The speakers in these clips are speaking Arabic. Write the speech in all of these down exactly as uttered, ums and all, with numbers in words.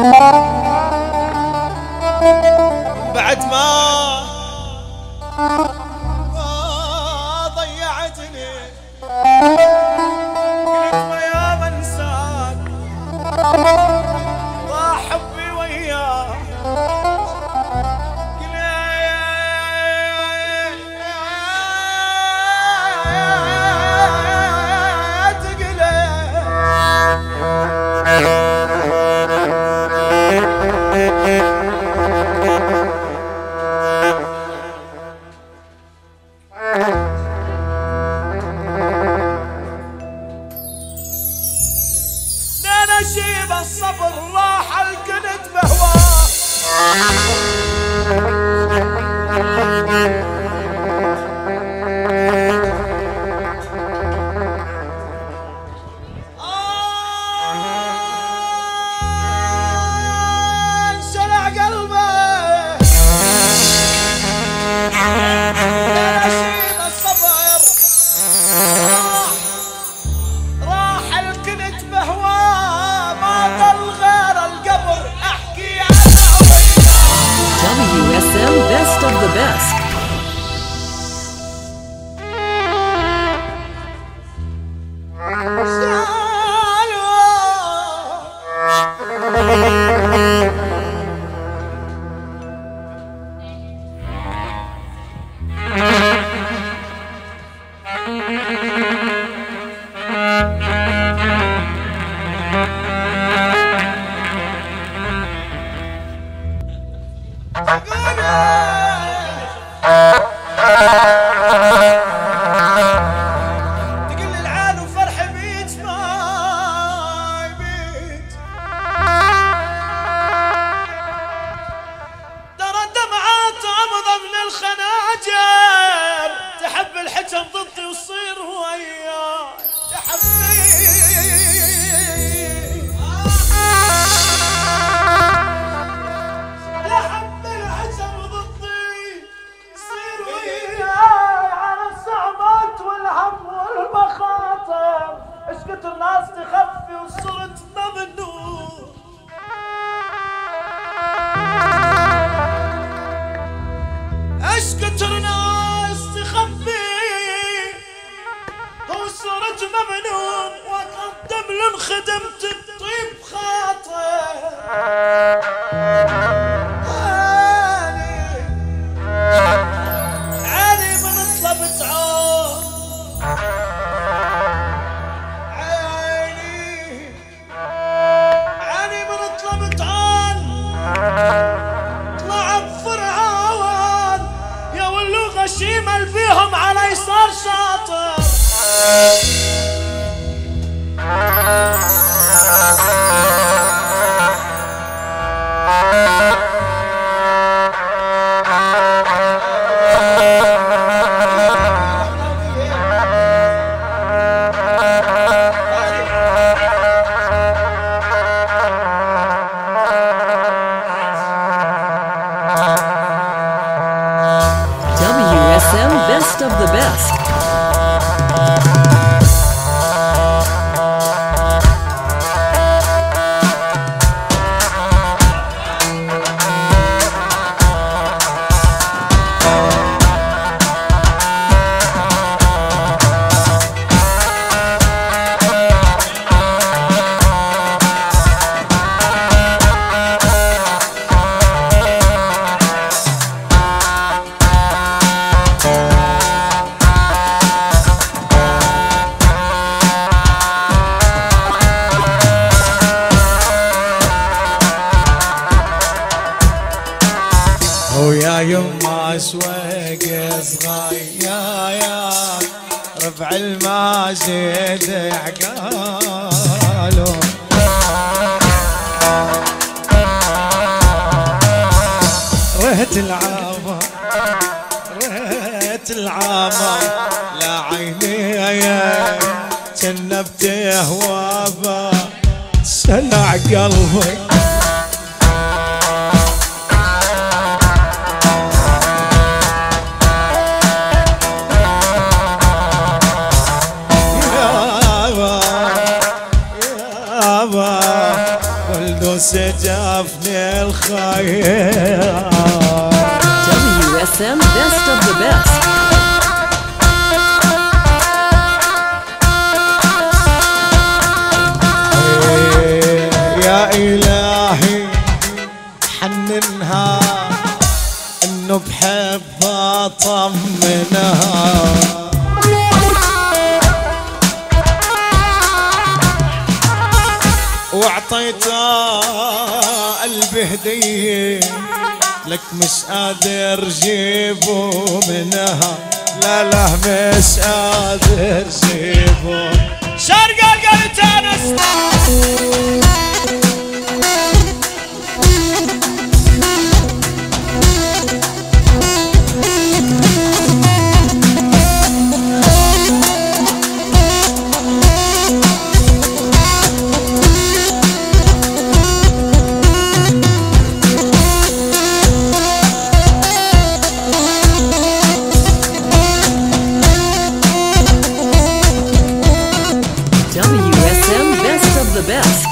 بعد ما ضيعتني قلت ما يا انساك ضاع حبي وياك نشيب الصبر راح الكنت بهواه انشلع قلبه نشيب الصبر راح الكنت بهواه W S M Best of the Best. تقل العال وفرح بيت ما يبيت ترى الدمعات عمضة من الخناجر تحب الحكم ضدي وتصير وياي تحبني اشكت الناس تخفي وصرت ممنون اشكت الناس تخفي وصرت ممنون واقدم للخدمة الطيب خاطر عاني عاني من طلبت عون شيمل فيهم علي صار شاطر Best of the Best. ويا يما سويق صغير ربع المازيد عقاله ريت العامة ريت العامة لا عيني جنبت هوابا سلع قلبي يابا ولدو سجفني الخير. W S M Best of the Best. يا إلهي حننها إنه بحبها طمنها. واعطيتها قلبي هدية لك مش قادر جيبه منها. لا لا مش قادر جيبه. شرقة قلت أنا W S M Best of the Best.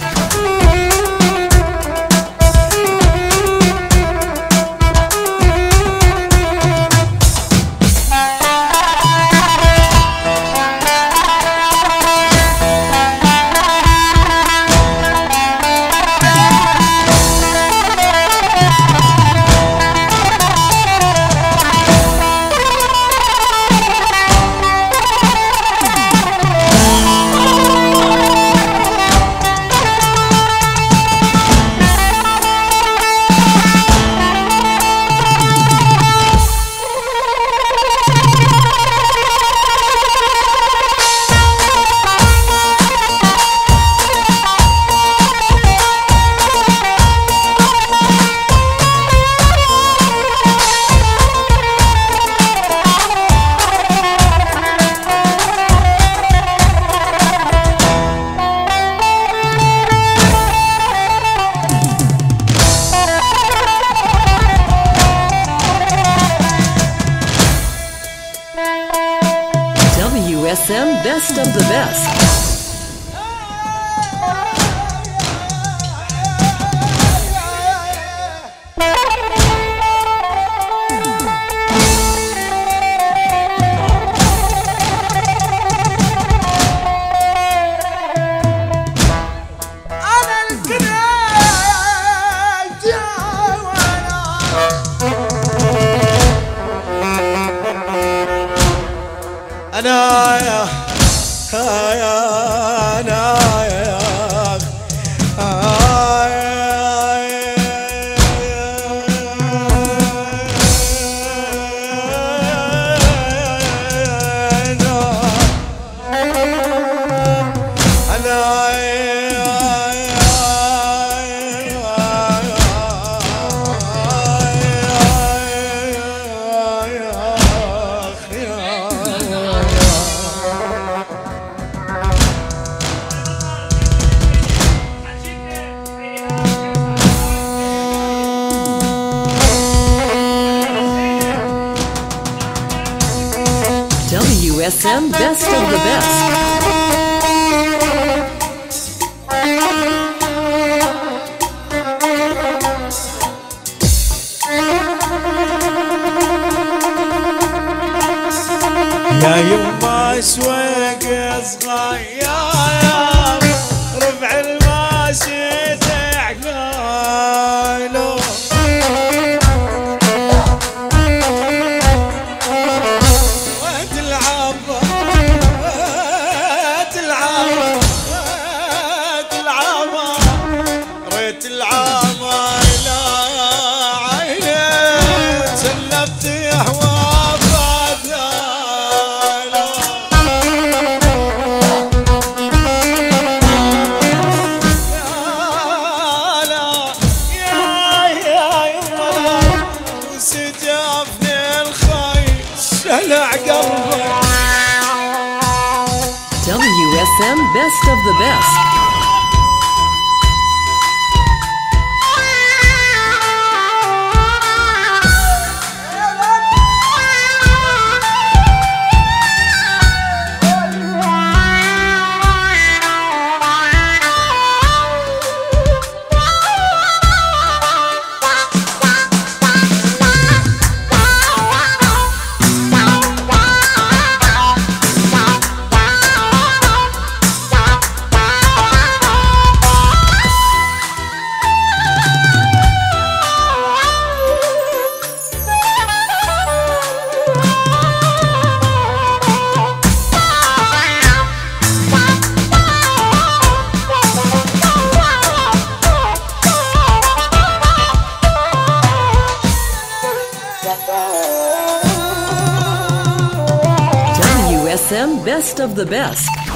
W S M Best of the Best. أنا يا يا أنا يا W S M Best of the Best. يا يما شويق صغير ربع الماشي تعقاله وتلعب تلعب تلعب ريت العب الى عيني سلبت هوا W S M Best of the Best. W S M Best of the Best.